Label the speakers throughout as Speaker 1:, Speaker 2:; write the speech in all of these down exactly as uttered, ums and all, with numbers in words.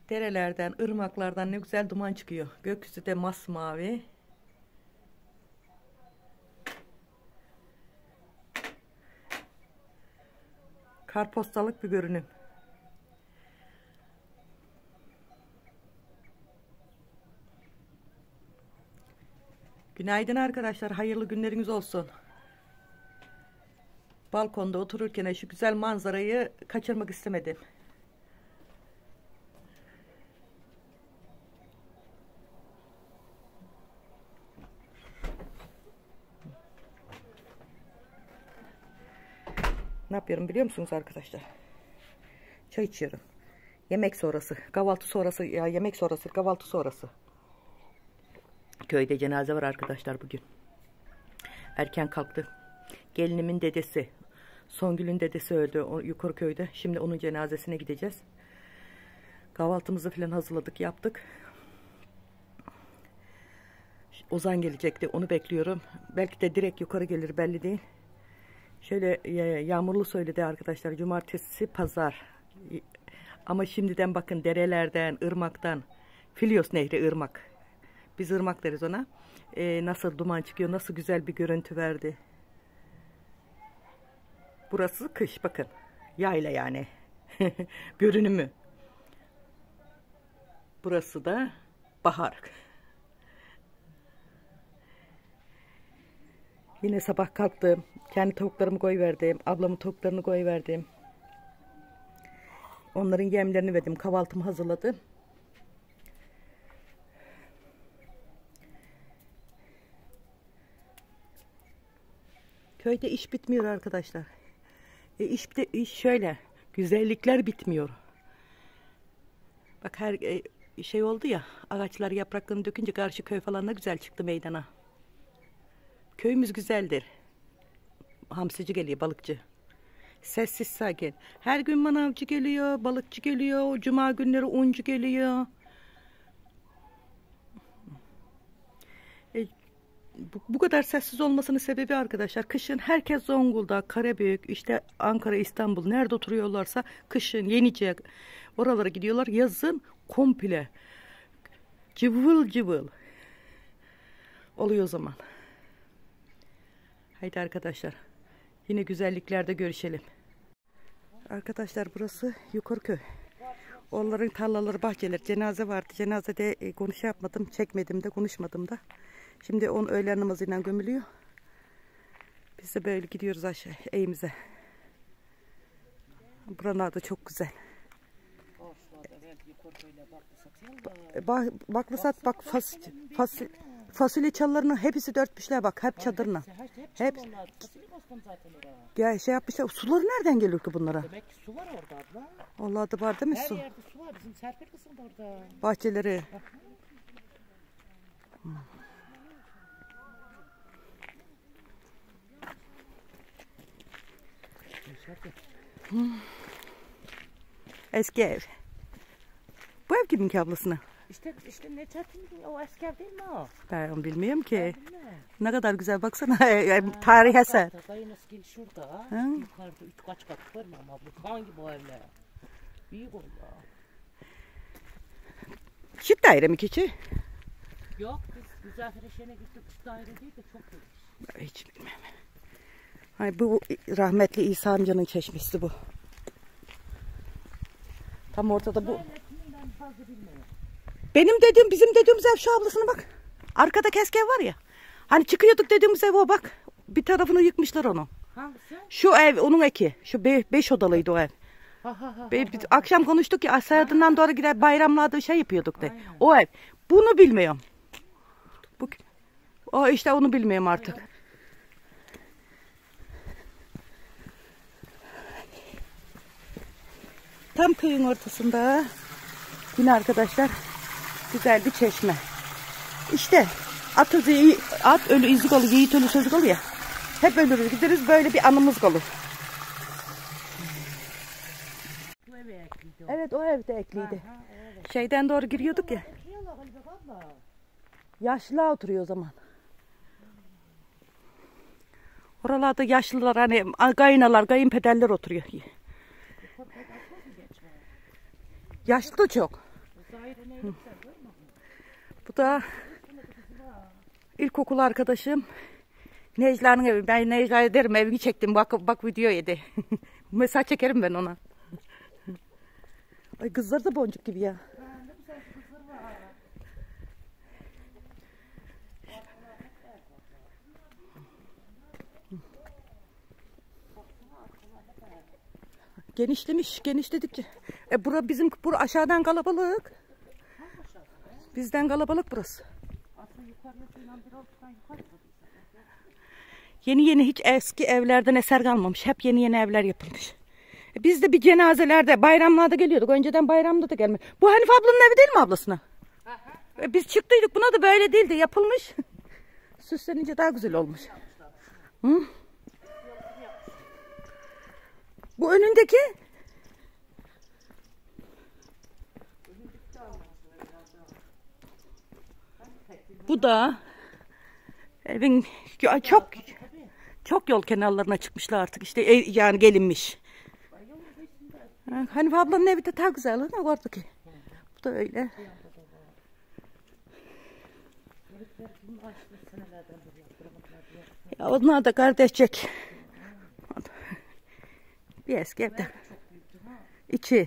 Speaker 1: Derelerden, ırmaklardan ne güzel duman çıkıyor. Gökyüzü de masmavi. Kartpostalık bir görünüm. Günaydın arkadaşlar. Hayırlı günleriniz olsun. Balkonda otururken şu güzel manzarayı kaçırmak istemedim. Ne yapıyorum biliyor musunuz arkadaşlar? Çay içiyorum. Yemek sonrası, kahvaltı sonrası, ya yemek sonrası, kahvaltı sonrası. Köyde cenaze var arkadaşlar bugün. Erken kalktı. Gelinimin dedesi, Songül'ün dedesi öldü o, yukarı köyde. Şimdi onun cenazesine gideceğiz. Kahvaltımızı falan hazırladık, yaptık. Ozan gelecekti, onu bekliyorum. Belki de direkt yukarı gelir, belli değil. Şöyle yağmurlu söyledi arkadaşlar. Cumartesi, pazar. Ama şimdiden bakın derelerden, ırmaktan. Filyos Nehri ırmak. Biz ırmak deriz ona. Ee, nasıl duman çıkıyor, nasıl güzel bir görüntü verdi. Burası kış bakın. Yayla yani. Görünümü. Burası da bahar. Yine sabah kalktım. Kendi tavuklarımı koyverdim. Ablamın tavuklarını koyverdim. Onların yemlerini verdim. Kahvaltımı hazırladım. Köyde iş bitmiyor arkadaşlar. E iş, iş şöyle. Güzellikler bitmiyor. Bak her e, şey oldu ya. Ağaçlar yapraklarını dökünce karşı köy falan da güzel çıktı meydana. Köyümüz güzeldir. Hamsici geliyor, balıkçı. Sessiz sakin. Her gün manavcı geliyor, balıkçı geliyor. Cuma günleri uncu geliyor. E, bu, bu kadar sessiz olmasının sebebi arkadaşlar. Kışın herkes Zonguldak, Karabük, işte Ankara, İstanbul nerede oturuyorlarsa kışın Yenice oralara gidiyorlar. Yazın komple cıvıl cıvıl oluyor o zaman. Haydi arkadaşlar. Yine güzelliklerde görüşelim. Arkadaşlar burası Yukarıköy. Onların tarlaları, bahçeler, cenaze vardı. Cenazede e, konuş yapmadım, çekmedim de, konuşmadım da. Şimdi on öğlen namazıyla gömülüyor. Biz de böyle gidiyoruz aşağı evimize. Buralar da çok güzel. Bak, baklasat bak fas, fas, fasulye çalılarının hepsi dörtmüşler bak, hep çadırına. Hep. Ya şey yapmışlar. Suları nereden geliyor ki bunlara?
Speaker 2: Demek ki su var orada abla.
Speaker 1: Allah da var değil mi
Speaker 2: Her
Speaker 1: su?
Speaker 2: Her yerde su var. Bizim Serpil kısım da orada.
Speaker 1: Bahçeleri. Hmm. Hmm. Eski ev. Bu ev kimin ki ablasına?
Speaker 2: İşte işte Necati'nin o eski ev değil mi o?
Speaker 1: Ben onu bilmiyorum ki. Ne kadar güzel baksana. Tarih eser.
Speaker 2: Dayın eski şurada. Yukarıda üç kaç kat var mı ama bu hangi bu evler? Büyük oldu.
Speaker 1: Çift daire mi keçi?
Speaker 2: Yok biz Müzaffer Eşen'e gittik. Üç daire değil de çok büyük.
Speaker 1: Hiç bilmem. Hayır, bu rahmetli İsa amcanın çeşmesi bu. Tam ortada bu. Benim dediğim, bizim dediğimiz ev şu ablasına bak. Arkada keski ev var ya. Hani çıkıyorduk dediğimiz ev o bak. Bir tarafını yıkmışlar onu.
Speaker 2: Hangisi?
Speaker 1: Şu ev onun eki. Şu be, beş odalıydı o ev.
Speaker 2: Ha, ha, ha,
Speaker 1: Be,
Speaker 2: ha,
Speaker 1: biz
Speaker 2: ha.
Speaker 1: akşam konuştuk ya. Sayadından doğru gider bayramlarda şey yapıyorduk de. Aynen. O ev. Bunu bilmiyorum. Bu, o işte onu bilmiyorum artık. Aynen. Tam köyün ortasında yine arkadaşlar güzel bir çeşme. İşte at, özü, at ölü izlik olur, yiğit ölü sözlük olur ya. Hep ölürüz gideriz, böyle bir anımız olur. Evet o evde ekliydi. Ha, ha, evet. Şeyden doğru giriyorduk ya. Yaşlılar oturuyor o zaman. Oralarda yaşlılar hani kayınalar, kayınpederler oturuyor. Yaşlı da çok. Bu da ilkokul arkadaşım. Necla'nın evi. Ben Necla'ya derim evini çektim. Bak bak video yedi. Mesaj çekerim ben ona. Ay kızlar da boncuk gibi ya. Genişlemiş, genişledikçe. E bura bizim, bura aşağıdan kalabalık. Bizden kalabalık burası. Yeni yeni hiç eski evlerden eser kalmamış. Hep yeni yeni evler yapılmış. E biz de bir cenazelerde, bayramlarda geliyorduk. Önceden bayramda da gelmiyor. Bu Hanife ablanın evi değil mi ablasına? E biz çıktıydık, buna da böyle değildi. Yapılmış. Süslenince daha güzel olmuş. Hı? Bu önündeki? Bu da evin çok çok yol kenarlarına çıkmışlar artık işte yani gelinmiş. Hanife ablanın evi de daha güzel ne oradaki. Bu da öyle. Ya onlar da kardeşçek. Bir eski evde. İçi.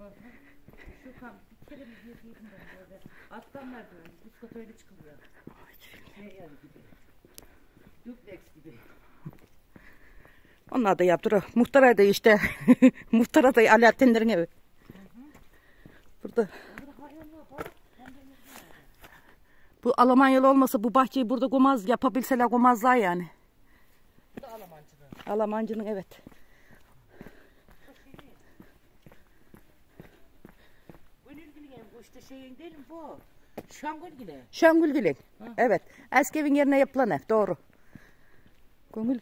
Speaker 2: Alttan merdiven, üst kata öyle çıkılıyor. Şey yani gibi. Dupleks gibi.
Speaker 1: Onlar da yaptırıyor. Muhtara da işte. Muhtara da Alaaddinlerin evi. Hı hı. Burada. Bu Almanyalı olmasa bu bahçeyi burada gomaz yapabilseler gomazlar yani.
Speaker 2: Bu da Almancının.
Speaker 1: Almancının evet.
Speaker 2: Bu işte şeyin değil mi bu? Şangülgile.
Speaker 1: Şangülgile. Evet. Eski evin yerine yapılan ev. Doğru. Gönül.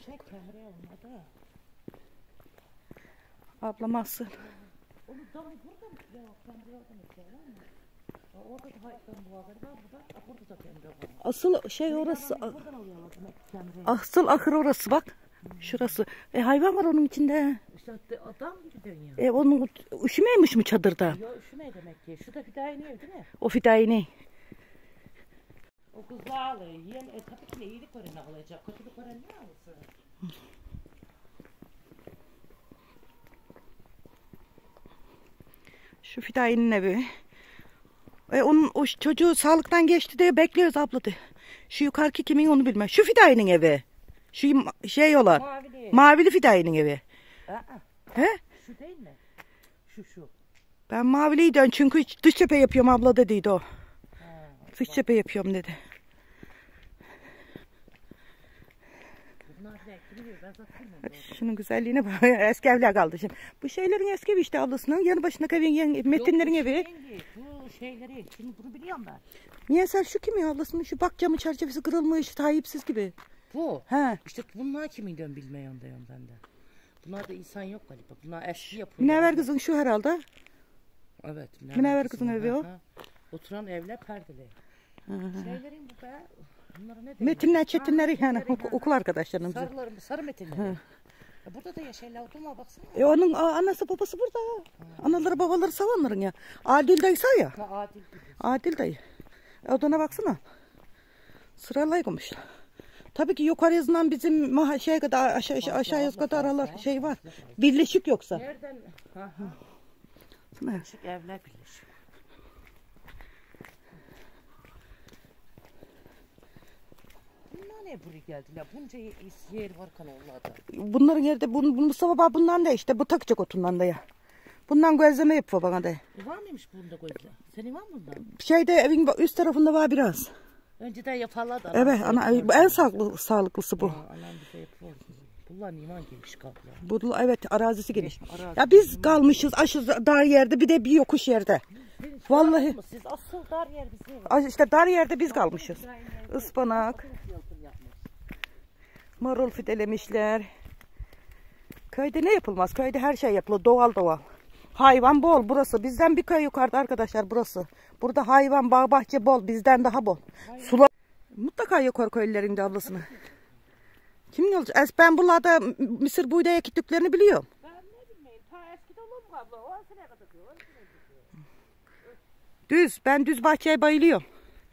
Speaker 1: Ablam alsın.
Speaker 2: Onu daha burada mı? Ya kamera orada mı? Orada da hayattan bu haberi var. Burada burada da kamera var.
Speaker 1: Asıl şey orası. Asıl ahır orası bak. Şurası. E hayvan var onun içinde.
Speaker 2: İşte adam gibi dönüyor.
Speaker 1: E onun üşümeymiş mi çadırda?
Speaker 2: Yok üşümey demek ki. Şu da Fidaye'nin evi değil mi?
Speaker 1: O Fidaye'nin.
Speaker 2: O kızlar alıyor. Yiyen e, tabii ki de iyilik öğreni alacak. Kötülük öğreni ne alırsın?
Speaker 1: Şu Fidaye'nin evi. E onun o çocuğu sağlıktan geçti diye bekliyoruz abla de. Şu yukarıki kimin onu bilmem. Şu Fidaye'nin evi. Şu şey olan.
Speaker 2: Mavili.
Speaker 1: Mavili Fidaye'nin evi.
Speaker 2: Aa,
Speaker 1: he?
Speaker 2: Şu değil mi? Şu şu.
Speaker 1: Ben maviliyi dön çünkü dış cephe yapıyorum abla dediydi o. Ha, dış bak. Cephe yapıyorum dedi. Şunun güzelliğine bak. Eski evler kaldı şimdi. Bu şeylerin eski evi işte ablasının yanı başındaki evin Metinlerin
Speaker 2: Yok,
Speaker 1: evi.
Speaker 2: Yengi, bu şeyleri şimdi bunu biliyorum ben.
Speaker 1: Niye sen şu kim ya ablasının şu bak camı çerçevesi kırılmış sahipsiz gibi.
Speaker 2: Bu.
Speaker 1: He.
Speaker 2: İşte bunlar kimin diyorum bilmiyorum diyorum ben de. Bunlar da insan yok galiba. Bunlar eski yapıyor.
Speaker 1: Münevver kızın şu herhalde.
Speaker 2: Evet.
Speaker 1: Münevver kızın evi o.
Speaker 2: Oturan evler perdeli.
Speaker 1: Hı hı.
Speaker 2: Şeylerin bu be. Bunlara ne
Speaker 1: Metinler, çetinleri yani okul arkadaşlarımız.
Speaker 2: Sarılarım, sarı metinleri. Ya burada da yaşayla oturma baksana.
Speaker 1: E onun anası babası burada. Ha. Anaları babaları savanların ya. Adil dayı say ya.
Speaker 2: Ha, Adil gibi.
Speaker 1: Adil dayı. E odana baksana. Sıralaymış. Tabii ki yukarı yazılan bizim maha şey kadar aşağı aşağı, aşağı yazı kadar aralar şey var. Birleşik yoksa.
Speaker 2: Nereden? Ha ha. Birleşik evler birleşik. Bunlar ne buraya geldiler? Bunca yer var kan onlarda.
Speaker 1: Bunların yerde bu, bu Mustafa bundan da işte bu takacak otundan da ya. Bundan gözleme yapıyor bana da.
Speaker 2: E var mıymış bunda gözle? Senin var mı bunda?
Speaker 1: Şeyde evin üst tarafında var biraz.
Speaker 2: Önceden yaparlar da.
Speaker 1: Evet ana en sağlıklı sağlıklısı bu.
Speaker 2: Ha, anam bize yapıyor. Bunlar iman geniş kaplar.
Speaker 1: Bu evet arazisi geniş.
Speaker 2: Arazi
Speaker 1: ya biz kalmışız aşırı dar yerde bir de bir yokuş yerde.
Speaker 2: Siz
Speaker 1: vallahi.
Speaker 2: Siz asıl dar yer bizim.
Speaker 1: İşte dar yerde biz kalmışız. Ispanak. Marul fidelemişler. Köyde ne yapılmaz? Köyde her şey yapılır. Doğal doğal. Hayvan bol burası. Bizden bir köy yukarıda arkadaşlar burası. Burada hayvan, bağ, bahçe bol. Bizden daha bol. Sular. Mutlaka yukarı köylülerinde ablasını. Kim olacak? Ben bunlarda mısır buğday ektiklerini biliyorum.
Speaker 2: Ben ne bileyim. Ta eskiden olur mu abla? O sene kadar diyor.
Speaker 1: Düz. Ben düz bahçeye bayılıyorum.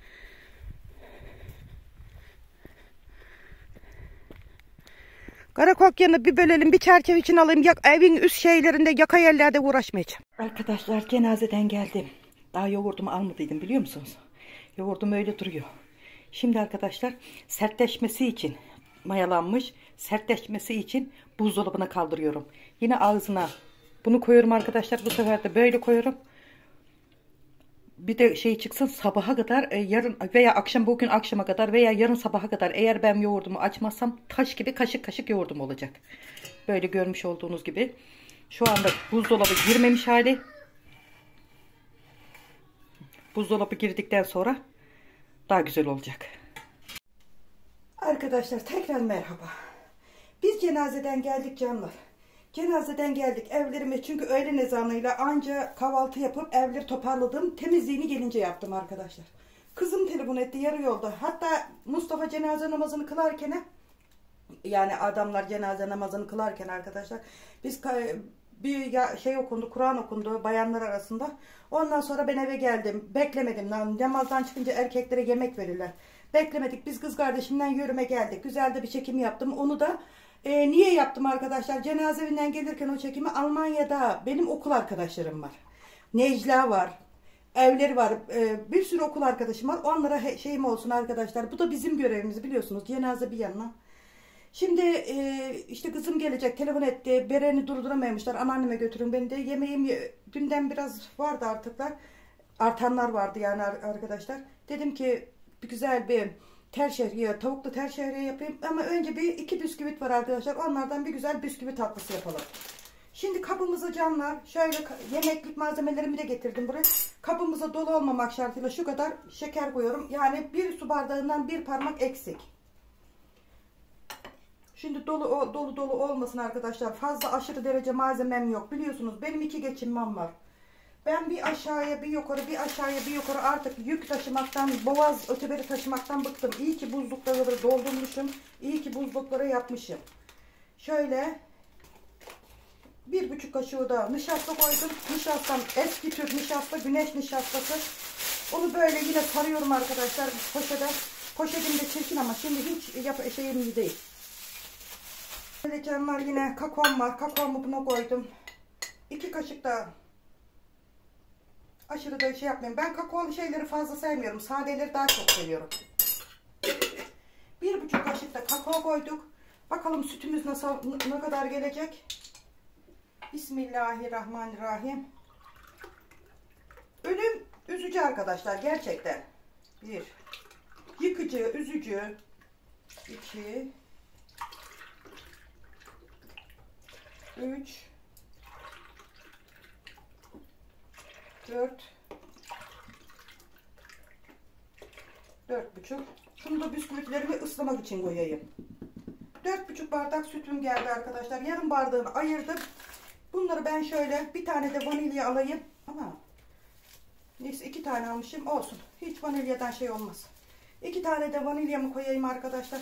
Speaker 1: Karakokyanı bir bölelim, bir çerçeve için alayım. Yak, evin üst şeylerinde, yaka yerlerde uğraşmayacağım. Arkadaşlar cenazeden geldim. Daha yoğurdumu almadıydım biliyor musunuz? Yoğurdum öyle duruyor. Şimdi arkadaşlar sertleşmesi için mayalanmış, sertleşmesi için buzdolabına kaldırıyorum. Yine ağzına bunu koyuyorum arkadaşlar. Bu sefer de böyle koyuyorum. Bir de şey çıksın sabaha kadar e, yarın veya akşam bugün akşama kadar veya yarın sabaha kadar eğer ben yoğurdumu açmazsam taş gibi kaşık kaşık yoğurdum olacak. Böyle görmüş olduğunuz gibi. Şu anda buzdolabı girmemiş hali. Buzdolabı girdikten sonra daha güzel olacak. Arkadaşlar tekrar merhaba. Biz cenazeden geldik canlar. Cenazeden geldik evlerime çünkü öğlen ezanıyla anca kahvaltı yapıp evleri toparladım. Temizliğini gelince yaptım arkadaşlar. Kızım telefon etti yarı yolda. Hatta Mustafa cenaze namazını kılarken, yani adamlar cenaze namazını kılarken arkadaşlar biz bir şey okundu, Kur'an okundu bayanlar arasında. Ondan sonra ben eve geldim. Beklemedim. Namazdan çıkınca erkeklere yemek verirler. Beklemedik. Biz kız kardeşimden yürüme geldik. Güzel de bir çekim yaptım. Onu da e, niye yaptım arkadaşlar? Cenaze evinden gelirken o çekimi Almanya'da benim okul arkadaşlarım var. Necla var. Evleri var. E, bir sürü okul arkadaşım var. Onlara şeyim olsun arkadaşlar. Bu da bizim görevimiz biliyorsunuz. Cenaze bir yanına. Şimdi e, işte kızım gelecek, telefon etti. Beren'i durduramamışlar. Anneanneme götürün beni de. Yemeğim dünden biraz vardı artıklar. Artanlar vardı yani arkadaşlar. Dedim ki bir güzel bir tel şehriye, tavuklu tel şehriye yapayım. Ama önce bir iki bisküvit var arkadaşlar. Onlardan bir güzel bisküvit tatlısı yapalım. Şimdi kabımıza canlar, şöyle yemeklik malzemelerimi de getirdim buraya. Kabımıza dolu olmamak şartıyla şu kadar şeker koyuyorum. Yani bir su bardağından bir parmak eksik. Şimdi dolu dolu dolu olmasın arkadaşlar. Fazla aşırı derece malzemem yok. Biliyorsunuz benim iki geçinmem var. Ben bir aşağıya bir yukarı bir aşağıya bir yukarı artık yük taşımaktan, boğaz öteberi taşımaktan bıktım. İyi ki buzlukları doldurmuşum. İyi ki buzlukları yapmışım. Şöyle bir buçuk kaşığı da nişasta koydum. Nişastam eski tür nişasta, güneş nişastası. Onu böyle yine sarıyorum arkadaşlar poşete. Poşetim de çirkin ama şimdi hiç yap şeyim değil. Böyle canlar yine kakaom var. Kakaomu buna koydum. iki kaşık da aşırı da şey yapmayayım. Ben kakaolu şeyleri fazla sevmiyorum. Sadeleri daha çok seviyorum. Bir buçuk kaşık da kakao koyduk. Bakalım sütümüz nasıl, ne kadar gelecek. Bismillahirrahmanirrahim. Ölüm üzücü arkadaşlar gerçekten. Bir. Yıkıcı, üzücü. İki. Üç. Dört. Dört buçuk. Şunu da bisküvitlerimi ıslamak için koyayım. Dört buçuk bardak sütüm geldi arkadaşlar. Yarım bardağını ayırdım. Bunları ben şöyle bir tane de vanilya alayım. Ama neyse iki tane almışım olsun. Hiç vanilyadan şey olmaz. İki tane de vanilyamı koyayım arkadaşlar.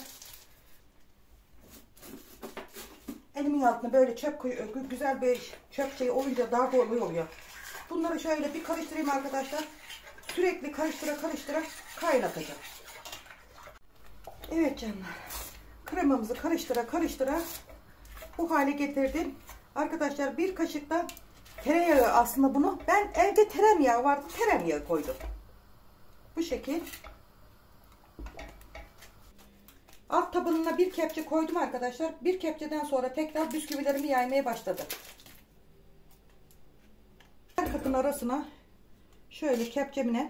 Speaker 1: Elimin altına böyle çöp koyuyor. Güzel bir çöp şeyi olunca daha kolay oluyor. Bunları şöyle bir karıştırayım arkadaşlar. Sürekli karıştıra karıştıra kaynatacağım. Evet canlar. Kremamızı karıştıra karıştıra bu hale getirdim. Arkadaşlar bir kaşık da tereyağı aslında bunu. Ben evde tereyağı vardı. Tereyağı koydum. Bu şekil. Alt tabanına bir kepçe koydum arkadaşlar. Bir kepçeden sonra tekrar bisküvilerimi yaymaya başladım. Her kapın arasına şöyle kepçemine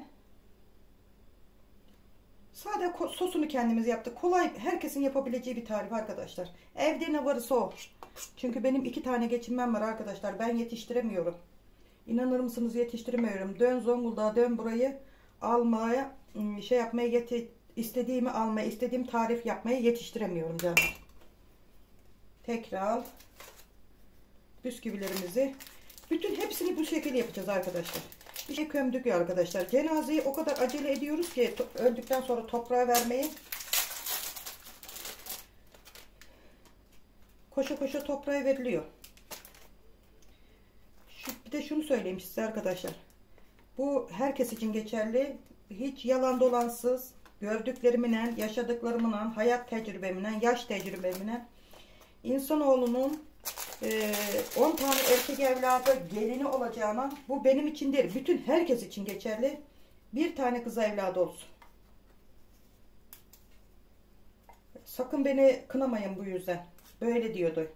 Speaker 1: sade sosunu kendimiz yaptık. Kolay, herkesin yapabileceği bir tarif arkadaşlar. Evde ne varsa o. Çünkü benim iki tane geçinmem var arkadaşlar. Ben yetiştiremiyorum. İnanır mısınız yetiştiremiyorum. Dön Zonguldak'a dön burayı almaya şey yapmaya yeti istediğimi almaya, istediğim tarif yapmaya yetiştiremiyorum canım. Tekrar bisküvilerimizi bütün hepsini bu şekilde yapacağız arkadaşlar. Bir şey kömdük ya arkadaşlar. Cenazeyi o kadar acele ediyoruz ki öldükten sonra toprağa vermeyi. Koşa koşa toprağa veriliyor. Şu, bir de şunu söyleyeyim size arkadaşlar. Bu herkes için geçerli. Hiç yalan dolansız, gördüklerimle, yaşadıklarımla, hayat tecrübemle, yaş tecrübemle insanoğlunun on tane erkek evladı gelini olacağına, bu benim için değil, bütün herkes için geçerli. Bir tane kız evladı olsun. Sakın beni kınamayın bu yüzden. Böyle diyordu.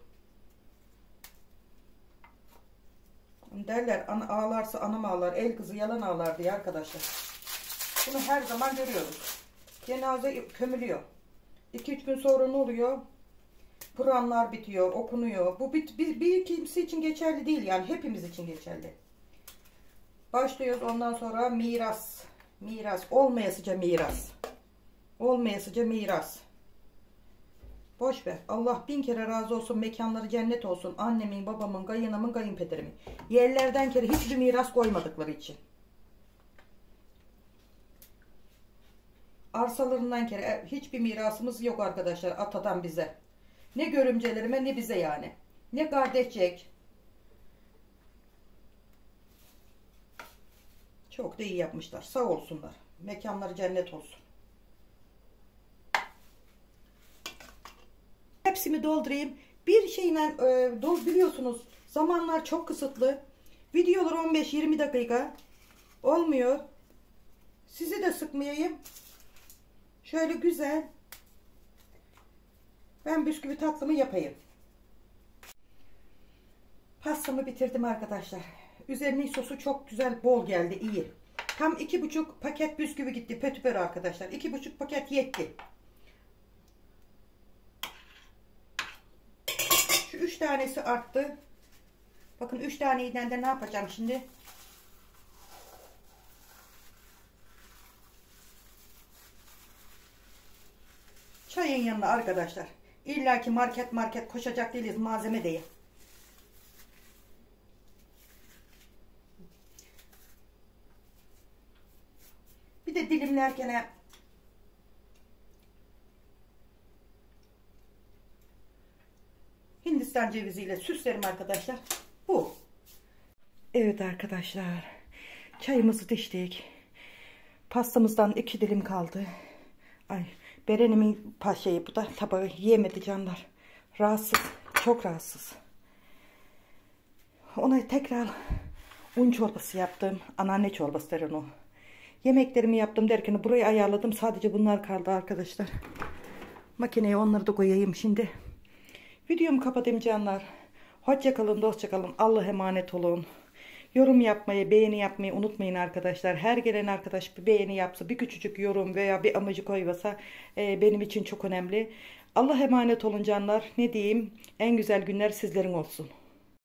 Speaker 1: Derler ana ağlarsa anam ağlar, el kızı yalan ağlar diye arkadaşlar. Bunu her zaman görüyoruz. Cenaze kömülüyor. iki üç gün sonra ne oluyor? Kur'anlar bitiyor, okunuyor. Bu bir, bir, bir kimse için geçerli değil, yani hepimiz için geçerli. Başlıyoruz ondan sonra miras. Miras. Olmayasıca miras. Olmayasıca miras. Boş ver. Allah bin kere razı olsun. Mekanları cennet olsun. Annemin, babamın, kayınımın, kayınpederimin. Yerlerden kere hiçbir miras koymadıkları için. Arsalarından kere hiçbir mirasımız yok arkadaşlar. Atadan bize. Ne görümcelerime ne bize yani. Ne kardeşçek. Çok da iyi yapmışlar. Sağ olsunlar. Mekanları cennet olsun. Hepsini doldurayım. Bir şeyle e, dol biliyorsunuz. Zamanlar çok kısıtlı. Videolar on beş yirmi dakika. Olmuyor. Sizi de sıkmayayım. Şöyle güzel. Ben bisküvi tatlımı yapayım. Pastamı bitirdim arkadaşlar. Üzerinin sosu çok güzel, bol geldi, iyi. Tam iki buçuk paket bisküvi gitti. Pötüper arkadaşlar. iki buçuk paket yetti. Şu üç tanesi arttı. Bakın üç taneyden de ne yapacağım şimdi? Çayın yanına arkadaşlar. İlla ki market market koşacak değiliz, malzeme değil. Bir de dilimlerken Hindistan ceviziyle süslerim arkadaşlar. Bu. Evet arkadaşlar. Çayımızı içtik. Pastamızdan iki dilim kaldı. Ay, Beren'imin şeyi bu da tabağı yiyemedi canlar. Rahatsız. Çok rahatsız. Ona tekrar un çorbası yaptım. Anneanne çorbası der onu. Yemeklerimi yaptım derken burayı ayarladım. Sadece bunlar kaldı arkadaşlar. Makineye onları da koyayım şimdi. Videomu kapatayım canlar. Hoşça kalın, dostça kalın. Allah'a emanet olun. Yorum yapmayı, beğeni yapmayı unutmayın arkadaşlar. Her gelen arkadaş bir beğeni yapsa, bir küçücük yorum veya bir amacı koyvasa e, benim için çok önemli. Allah'a emanet olun canlar. Ne diyeyim? En güzel günler sizlerin olsun.